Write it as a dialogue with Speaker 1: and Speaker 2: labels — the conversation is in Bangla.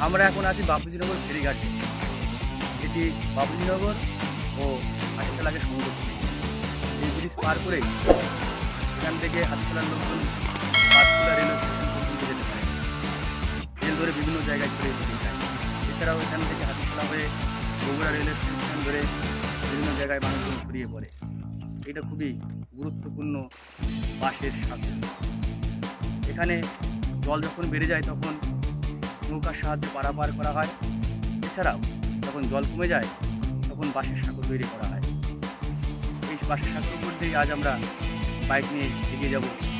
Speaker 1: আমরা এখন আছি বাপুজিনগর ফেরিঘাটে। এটি বাপুজিনগর ও হাতিশালাকে সংযোগ করে। এই ব্রিজ পার করেই এখান থেকে হাতিশালার লোকজন পাঁচকুলা রেলওয়ে স্টেশন পর্যন্ত যেতে পারে। রেল ধরে বিভিন্ন জায়গায় ছড়িয়ে যেতে যায়। এছাড়াও এখান থেকে হাতিশালা হয়ে বগুড়া রেলওয়ে স্টেশন ধরে বিভিন্ন জায়গায় মানুষজন ছড়িয়ে পড়ে। এটা খুবই গুরুত্বপূর্ণ বাসের সাথে। এখানে জল যখন বেড়ে যায় তখন নৌকার সাহায্যে পারাপার করা হয়। এছাড়াও যখন জল কমে যায় তখন বাঁশের সাঁকো তৈরি করা হয়। এই বাঁশের সাঁকোর মধ্যেই আজ আমরা বাইক নিয়ে এগিয়ে যাব।